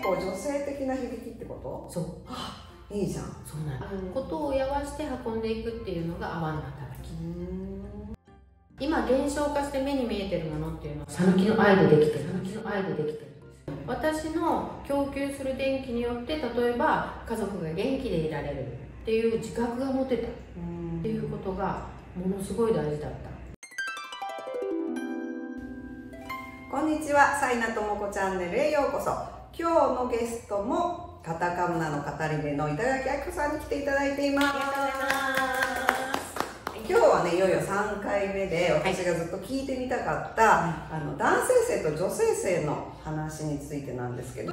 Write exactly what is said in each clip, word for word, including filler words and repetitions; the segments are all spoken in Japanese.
構女性的な響きってこと？ そう。 あ、いいじゃん。 そうなの。ことをやわして運んでいくっていうのが泡の働き。今現象化して目に見えてるものっていうのはさぬきの愛でできてる。さぬきの愛でできてるんです。私の供給する電気によって例えば家族が元気でいられるっていう自覚が持てたっていうことがものすごい大事だった。 こんにちは、サイナともこチャンネルへようこそ。今日のゲストもカタカムナの語り部の板垣明子さんに来ていただいています。 ありがとうございます。 今日はね、いよいよさんかいめで私がずっと聞いてみたかった、はい、あの男性性と女性性の話についてなんですけど、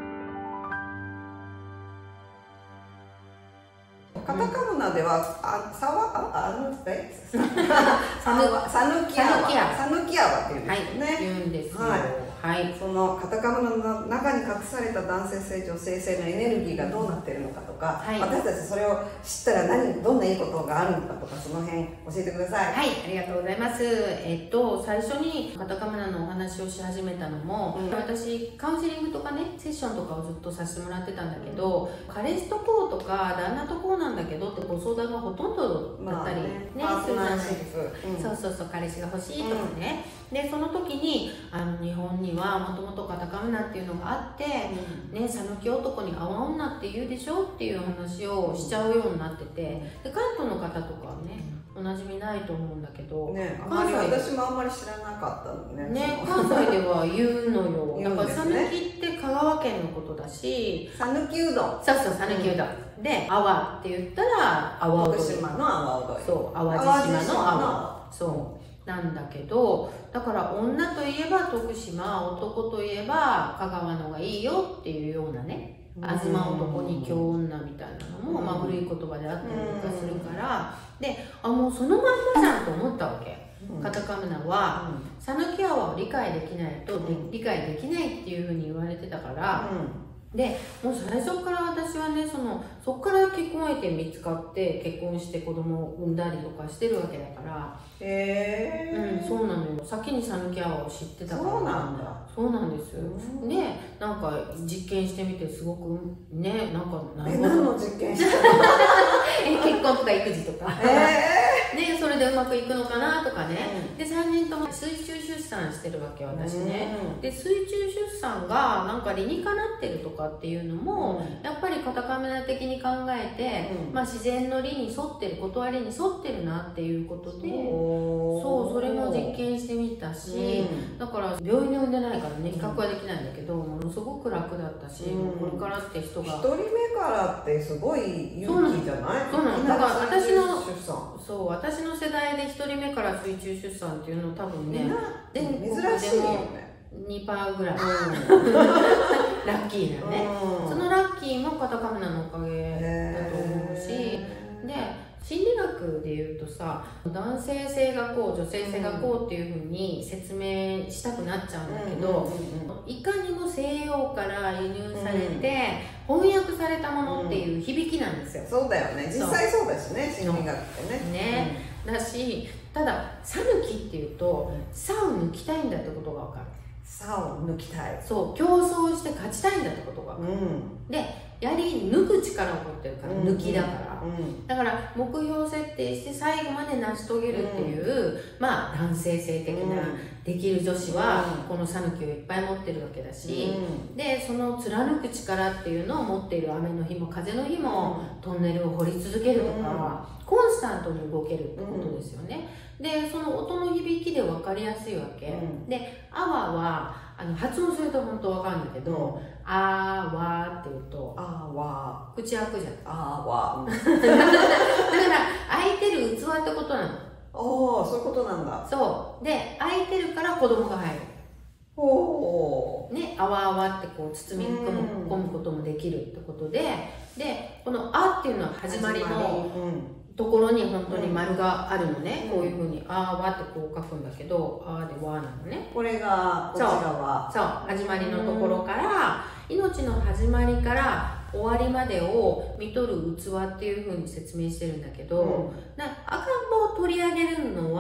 カタカムナではあさわああのえさぬきあわさぬきあわっていうんですよね。 はい、言うんですよ。 はいはい、 そのカタカムナの中に隠された男性性女性性のエネルギーがどうなってるのかとか、はい、私たちそれを知ったら何どんないいことがあるのかとか、その辺教えてください。 はい、ありがとうございます。えっと最初にカタカムナのお話をし始めたのも、うん、私カウンセリングとかねセッションとかをずっとさせてもらってたんだけど、うん、彼氏とこうとか旦那とこうなんだけどってご相談がほとんどだったりね、まあ、ねするじゃないですか。うん、そうそうそう、彼氏が欲しいとかね、うん、でその時にあの日本にはもともとカタカムナっていうのがあって、うん、ね、讃岐男に泡女って言うでしょっていう話をしちゃうようになってて、で関東の方とかはね、おなじみないと思うんだけど、 ね、関西私もあんまり知らなかったのね。 ね、関西では言うのよ。だから讃岐って香川県のことだし、 讃岐うどん。 そうそう、讃岐うどん。うん、で、阿波って言ったら阿波踊り。 徳島の阿波踊り。 そう、淡路島の阿波。そう。なんだけど、だから女といえば徳島、男といえば香川のがいいよっていうようなね、東男に京女みたいなのも、まあ、古い言葉であったりとかするから、で、あ、もうそのまんまじゃんと思ったわけ。カタカムナは讃岐泡を理解できないと、うん、理解できないっていうふうに言われてたから、うん、でもう最初から私はね、そのそこから結婚相手見つかって結婚して子供を産んだりとかしてるわけだから。 へえ、 うん、そうなのよ。先に讃岐泡を知ってたから。 そうなんだ。 そうなんです。うん、で、なんか実験してみてすごくね、なんか何の実験したの？ え、結婚とか育児とか。えー、で、それでうまくいくのかなとかね。うん、で、さんにんとも水中出産してるわけ、私ね。うん、で、水中出産がなんか理にかなってるとかっていうのも、うん、やっぱりカタカムナ的に考えて、うん、まあ自然の理に沿ってる、断りに沿ってるなっていうことで、そう、それも実験してみたし、うん、だから病院で産んでないからね、比較はできないんだけど、ものすごく楽だったし、うん、これからって人が。 一人目からってすごい勇気じゃない？ そうなの。だから私の、そう、私の世代で一人目から水中出産っていうの多分ね、 全国でも珍しいよね。 にパーセント ぐらい。ラッキーなね。そのラッキーもカタカムナのおかげだと思うし、で、心理学でいうとさ、男性性がこう女性性がこうっていうふうに説明したくなっちゃうんだけど、いかにも西洋から輸入されて翻訳されたものっていう響きなんですよ。 そうだよね、実際そうだしね、心理学ってね。 ね、うん、だし、ただ讃岐っていうと「さ」を抜きたいんだってことが分かる。 さを抜きたい。 そう、競争して勝ちたいんだってことが分かる。うん、で、やり抜く力を持ってるから、抜きだから、うん、だから目標設定して最後まで成し遂げるっていう、うん、まあ男性性的な、うん、できる女子はこの讃岐をいっぱい持ってるわけだし、うん、でその貫く力っていうのを持っている、雨の日も風の日もトンネルを掘り続けるとか、うん、コンスタントに動けるってことですよね。うん、でその音の響きで分かりやすいわけ、うん、で「あわ」はあの発音すると本当分かるんだけど「あわ」って言うと「 あわ」 口開くじゃん。 あわ。 だから開いてる器ってことなの。 おお、そういうことなんだ。 そうで、開いてるから子供が入る。 ほうね、あわあわってこう包み込むこともできるってことで、でこの「あ」っていうのは始まりのところに本当に丸があるのね、うん、こういうふうに「あわ」ってこう書くんだけど「あ」で「わ」なのね。 これがこちらはそう、そう始まりのところから、命の始まりから終わりまでを見とる器っていうふうに説明してるんだけど、うん、な赤ん坊を取り上げるのは、うん、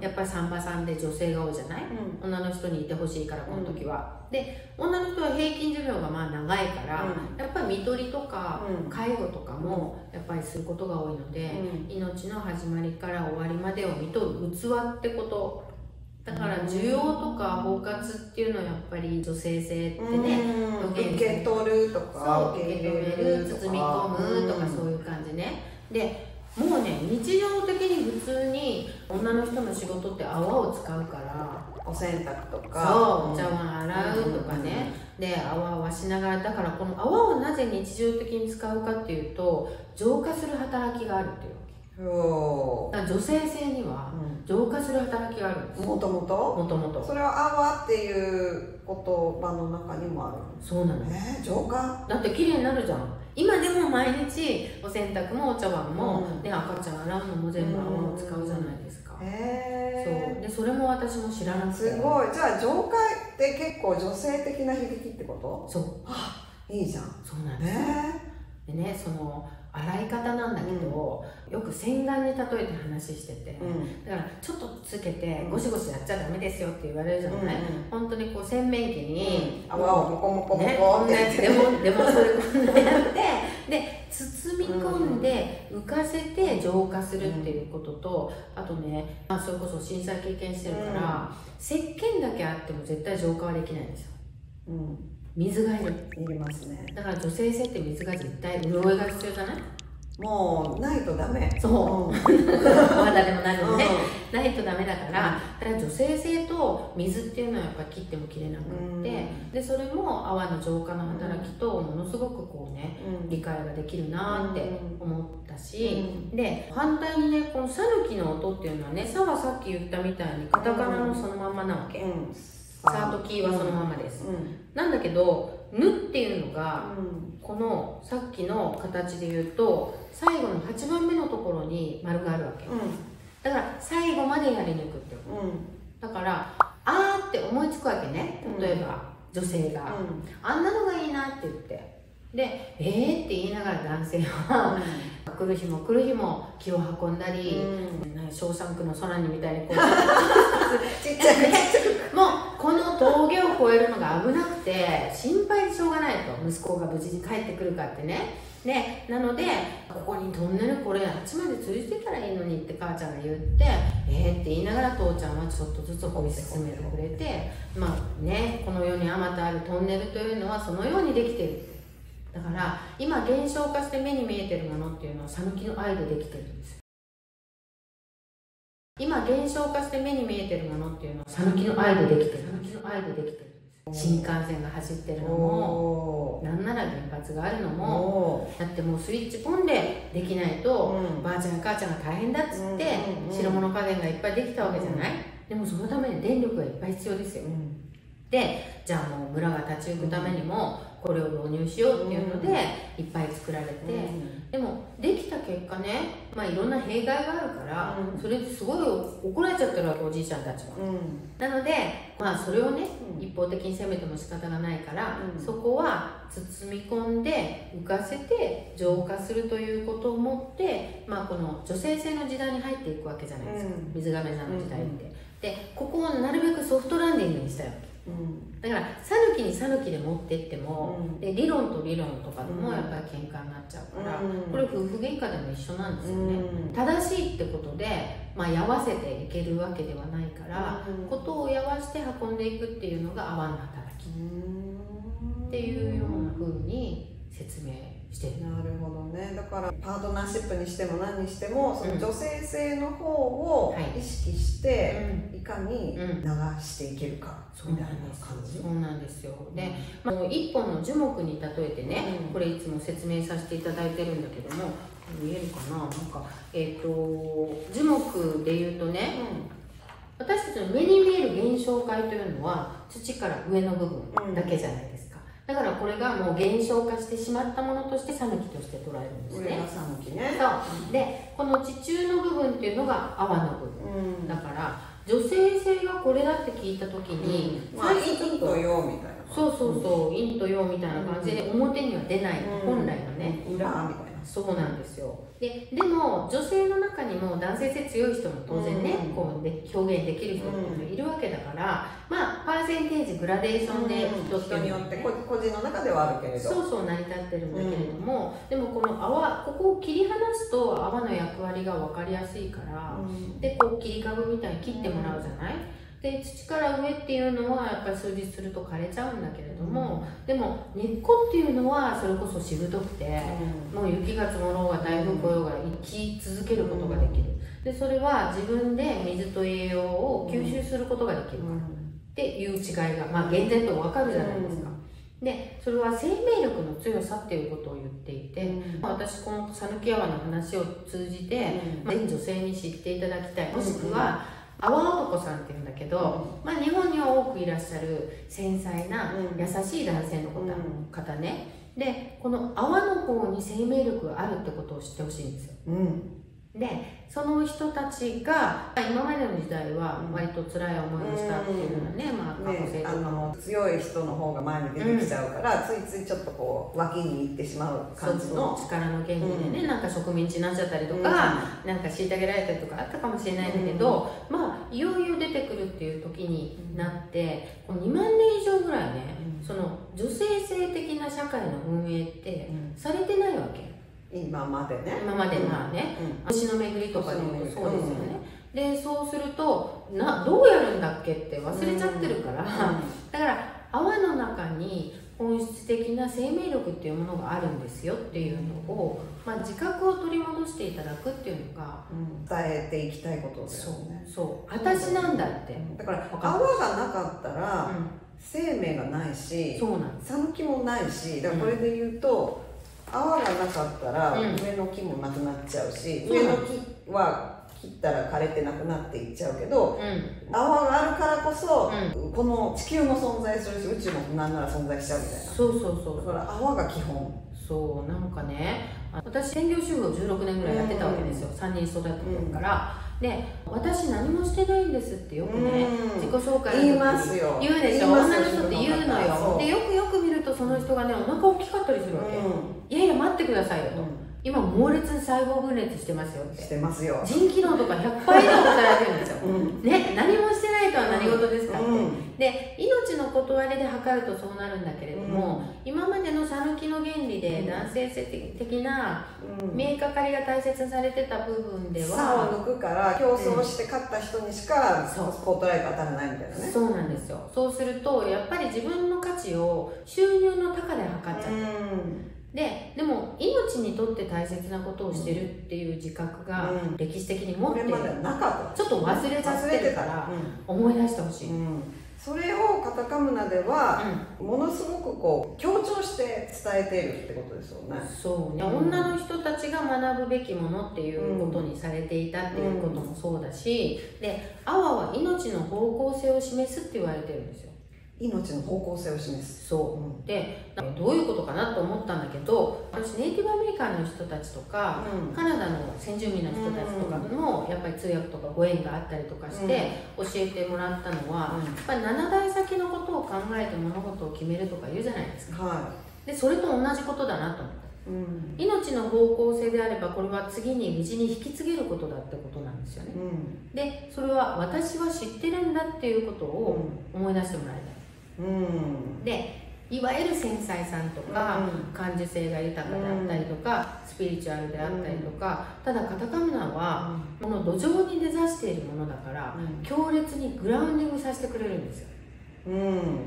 やっぱり産婆さんで女性が多いじゃない、うん、女の人にいてほしいからこの時は、うん、で女の人は平均寿命がまあ長いから、うん、やっぱり看取りとか介護とかもやっぱりすることが多いので、うん、命の始まりから終わりまでを看取る器ってことだから需要とか包括っていうのはやっぱり女性性ってね、 受け取るとか受け止める、包み込むとかそういう感じね。でもうね、日常的に普通に女の人の仕事って泡を使うから、 お洗濯とかそうお茶碗洗うとかね、うん、で泡をしながら、だからこの泡をなぜ日常的に使うかっていうと浄化する働きがあるっていうわけ。だから女性性には浄化する働きがあるんです。 もともともともとそれは泡っていう言葉の中にもある。 そうなの、 えー、浄化だって綺麗になるじゃん。今でも毎日お洗濯もお茶碗も、うん、ね、赤ちゃん洗うのも全部泡を使うじゃないですか。 へえー、そうでそれも私も知らなくて。 すごい。じゃあ浄化って結構女性的な響きってこと？ そう、 はあ、いいじゃん。 そうなんです、ね、でね、その洗い方なんだけど、うん、よく洗顔に例えて話してて、うん、だからちょっとつけてゴシゴシやっちゃダメですよって言われるじゃない、うんうん、本当にこう洗面器に、 うん、泡をモコモコモコってやって、 ね、でもでもそれこんなやってで包み込んで浮かせて浄化するっていうことと、あとね、まあ、それこそ震災経験してるから、うん、石鹸だけあっても絶対浄化はできないんですよ、うん、水がいる。 いりますね。 だから女性性って水が絶対潤いが必要じゃない？ もうないとダメ。 そう、うん、まだでもなるのね、うん、ないとダメだから、うん、だから女性性と水っていうのはやっぱ切っても切れなくって、うん、でそれも泡の浄化の働きとものすごくこうね、うん、理解ができるなって思ったし、うん、で反対にね、このさぬきの音っていうのはね、さはさっき言ったみたいにカタカナのそのまんまなわけ、うん、さときはそのままです、うん、なんだけどぬっていうのが、うん、このさっきの形で言うと最後のはちばんめのところに丸があるわけ、うん、だから最後までやり抜くってこと、うん、だからあーって思いつくわけね。例えば、うん、女性が、うん、あんなのがいいなって言ってで、えーって言いながら男性は、うん、来る日も来る日も気を運んだり、うん、小三区の空にみたいにこうちっちゃくちっちゃくもうこの峠を越えるのが危なくて心配でしょうがないと、息子が無事に帰ってくるかってね。でなのでここにトンネルこれあっちまで吊りしてたらいいのにって母ちゃんが言ってえーって言いながら父ちゃんはちょっとずつ掘り進めてくれて、まあね、この世にあまたあるトンネルというのはそのようにできている。だから今現象化して目に見えてるものっていうのはさぬきの愛でできてるんです。今現象化して目に見えてるものっていうのはさぬきの愛でできてる。さぬきの愛でできてる。新幹線が走ってるのもなんなら原発があるのもだってもうスイッチポンでできないと、うん、ばあちゃん母ちゃんが大変だっつって、うん、白物家電がいっぱいできたわけじゃない、うん、でもそのために電力がいっぱい必要ですよ、うん、でじゃあもう村が立ち行くためにもこれを導入しようっていうのでいっぱい作られて、うん、でもできた結果ね、まあいろんな弊害があるから、うん、それですごい怒られちゃってるわけ、おじいちゃんたちは、うん、なのでまあそれをね、うん、一方的に責めても仕方がないから、うん、そこは包み込んで浮かせて浄化するということをもって、まあこの女性性の時代に入っていくわけじゃないですか、うん、水亀座の時代って、うん、でここをなるべくソフトランディングにしたいわけ。うん、だからさぬきにさぬきで持ってっても、うん、で理論と理論とかでもやっぱり喧嘩になっちゃうから、うん、これ夫婦喧嘩でも一緒なんですよね、うん、正しいってことで、まあ、やわせていけるわけではないから、うん、ことをやわして運んでいくっていうのが泡の働き、うん、っていうような風に説明してる。 なるほどね。だからパートナーシップにしても何にしてもその女性性の方を意識して、うん、いかに流していけるか、うん、みたいな感じ。 そうなんですよ。で、まあ、一本の樹木に例えてね、うん、これいつも説明させていただいてるんだけども、見えるかな、なんかえっ、ー、と樹木でいうとね、うん、私たちの目に見える現象界というのは土から上の部分だけじゃないですか、うん、だからこれがもう現象化してしまったものとしてさぬきとして捉えるんですね。 上がさぬきね。 そう、うん、でこの地中の部分っていうのが泡の部分、うん、だから女性性がこれだって聞いた時に、 うん、まあ陰と陽みたいな。 そうそうそう、陰と陽みたいな感じで表には出ない、うん、本来のね、 裏みたいな。 そうなんですよ。ででも女性の中にも男性性強い人も当然ね、うん、こうで表現できる人もいるわけだから、うん、まあパーセンテージグラデーションで人っていうのは、ね、 人によって個人の中ではあるけれど、 そうそう成り立ってるんだけれども、うん、でもこの泡ここを切り離すと泡の役割が分かりやすいから、うん、でこう切り株みたいに切ってもらうじゃない、で土から上っていうのはやっぱり数日すると枯れちゃうんだけれども、うん、でも根っこっていうのはそれこそしぶとくて、うん、もう雪が積もろうが台風来ようが生き続けることができる、でそれは自分で水と栄養を吸収することができるから、うん、っていう違いが、まあ、厳然と分かるじゃないですか、うん、でそれは生命力の強さっていうことを言っていて、うん、私この讃岐泡の話を通じて、うん、全女性に知っていただきたい、もしくは、うん泡男さんっていうんだけど、うん、まあ、日本には多くいらっしゃる繊細な、うん、優しい男性の方、うん、方ね。でこの泡の方に生命力があるってことを知ってほしいんですよ、うん、でその人たちが今までの時代は割と辛い思いをしたっていうのはね、うん、まあ過去性とかも、 ね、強い人の方が前に出てきちゃうから、うん、ついついちょっとこう脇に行ってしまう感じの、 そうそう力の原理でね、うん、なんか植民地になっちゃったりとか、うん、なんか虐げられたりとかあったかもしれないんだけど、うん、まあいよいよ出てくるっていう時になって、こうにまんねん以上ぐらいね、うん、その女性性的な社会の運営ってされてないわけ、 今までね今までまあね、星の巡りとかでもそうですよね、うん、でそうするとなどうやるんだっけって忘れちゃってるから、うん、だから泡の中に本質的な生命力っていうものがあるんですよっていうのを、まあ、自覚を取り戻していただくっていうのが、 うん、伝えていきたいことですよね。 そうそう私なんだって、 だから泡がなかったら、うん、生命がないし讃岐もないし、だからこれで言うと、うん、泡がなかったら上の木もなくなっちゃうし、うん、上の木は切ったら枯れてなくなっていっちゃうけど、うん、泡があるからこそ、うん、この地球も存在するし宇宙もなんなら存在しちゃうみたいな。 そうそうそう、 だから泡が基本。 そうなんかね、私専業主婦をじゅうろくねんぐらいやってたわけですよ、うん、さんにん育ててるから、うん、で私何もしてないんですってよくね、うん、自己紹介の時言いますよ、 言うでしょ、女の人って言うのよ。でよくよく見るとその人がねお腹大きかったりするわけ、うん、いやいや待ってくださいよと、うん、今猛烈に細胞分裂してますよって、 してますよ、 腎機能とかひゃくパー以上働いてるんですよ、うん、ね、何もしてないとは何事ですかって、うん、で命の断りで測るとそうなるんだけれども、うん、今までの讃岐の原理で男性性的な見えかかりが大切にされてた部分では差を抜くから競争して勝った人にしかスポットライト当たらないみたいなね。 そうなんですよ。そうするとやっぱり自分の価値を収入の高で測っちゃう、うんで, でも命にとって大切なことをしてるっていう自覚が歴史的に持ってる、うん、ちょっと忘れちゃってるから思い出してほしい、うん、 それをカタカムナではものすごくこう強調して伝えているってことですよね。 そうね、うん、女の人たちが学ぶべきものっていうことにされていたっていうこともそうだし、で泡は命の方向性を示すって言われてるんですよ。 命の方向性を示す。 そう、うん、でどういうことかなと思ったんだけど、私ネイティブアメリカンの人たちとか、うん、カナダの先住民の人たちとかもやっぱり通訳とかご縁があったりとかして教えてもらったのは、うん、やっぱりなな代先のことを考えて物事を決めるとか言うじゃないですか、はい、でそれと同じことだなと思った。うん、命の方向性であればこれは次に無事に引き継げることだってことなんですよね、うん、でそれは私は知ってるんだっていうことを思い出してもらいたい。うん、でいわゆる繊細さんとか、うん、感受性が豊かであったりとか、うん、スピリチュアルであったりとか、うん、ただカタカムナは、うん、この土壌に根ざしているものだから、うん、強烈にグラウンディングさせてくれるんですよ、うん、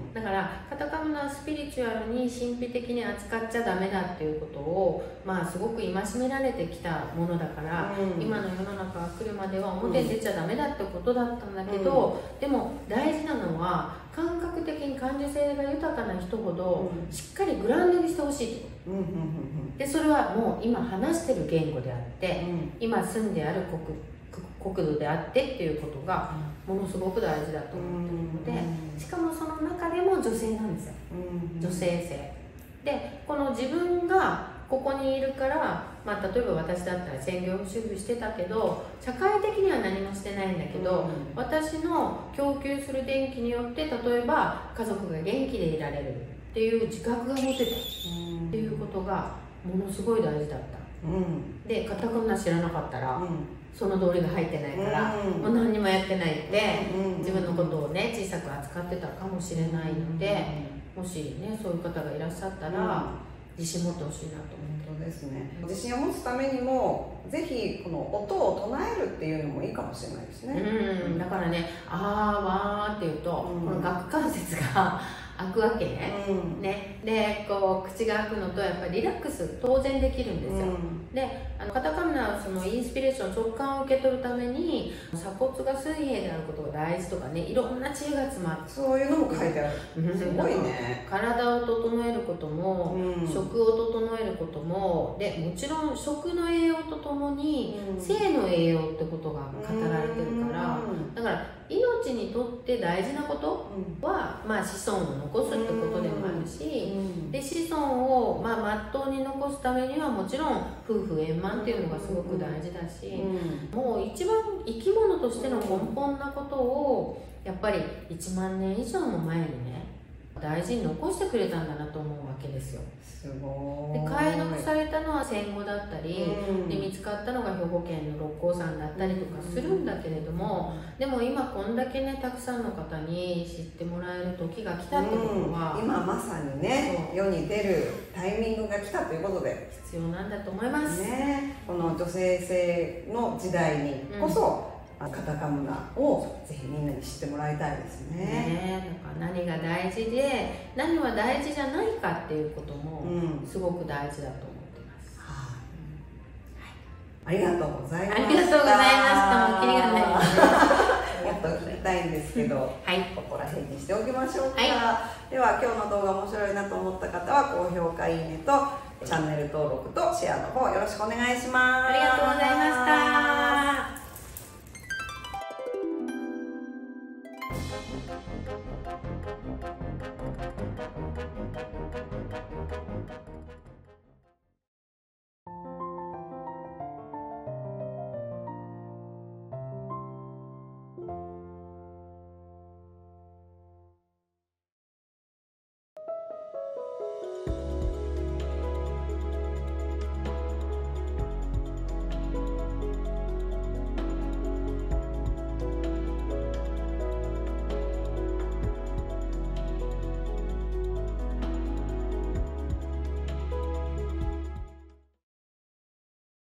だからカタカムナはスピリチュアルに神秘的に扱っちゃダメだっていうことを、まあ、すごく戒められてきたものだから、うん、今の世の中が来るまでは表に出ちゃダメだってことだったんだけど、うん、でも大事なのは感覚的に感受性が豊かな人ほどしっかりグラウンディングしてほしいってこと、うん、でそれはもう今話してる言語であって、うん、今住んである国国土であってっていうことがものすごく大事だと思ってるので、うん、しかもその中でも女性なんですよ、うん、女性性でこの自分がここにいるから、まあ、例えば私だったら専業主婦してたけど社会的には何もしてないんだけど、うん、私の供給する電気によって例えば家族が元気でいられるっていう自覚が持てたっていうことがものすごい大事だった。 うん、でカタカナ知らなかったら、うん、その通りが入ってないから、うん、もう何にもやってないって、うん、自分のことをね小さく扱ってたかもしれないので、うん、もしねそういう方がいらっしゃったら、うん、自信持ってほしいなと思って。 本当ですね。自信を持つためにもぜひこの音を唱えるっていうのもいいかもしれないですね。 うん、だからね「あーわー」って言うと、うん、この顎関節が開くわけね、うん、ねでこう口が開くのとやっぱりリラックス当然できるんですよ、うん、であのカタカナはそのインスピレーション直感を受け取るために鎖骨が水平であることが大事とかねいろんな知恵が詰まってそういうのも書いてある、うん、すごいね。 体を整えることも、うん、食を整えることもでもちろん食の栄養とともに、うん、性の栄養ってことが語られてるから、うん、だから命にとって大事なことは、うん、まあ子孫を残すってことでもあるし、うん、で子孫をまあまっとうに残すためにはもちろん夫婦円満っていうのがすごく大事だし、うん、もう一番生き物としての根本なことをやっぱりいちまんねん以上も前にね大事に残してくれたんだなと思うわけですよ。 すごい。 で解読されたのは戦後だったり、うん、で見つかったのが兵庫県の六甲山だったりとかするんだけれども、うん、でも今こんだけねたくさんの方に知ってもらえる時が来たってことは、 うん、今まさにね世に出るタイミングが来たということで必要なんだと思いますね。この女性性の時代にこそ、うんカタカナをぜひみんなに知ってもらいたいですね。 ねえ、なんか何が大事で何は大事じゃないかっていうこともすごく大事だと思ってます。 うん、はい、ありがとうございました。 ありがとうございました。もうキリがないですね。 もっと聞きたいんですけど、はい、ここら辺にしておきましょうか。はい、では今日の動画面白いなと思った方は高評価、いいねとチャンネル登録とシェアの方よろしくお願いします。 ありがとうございました。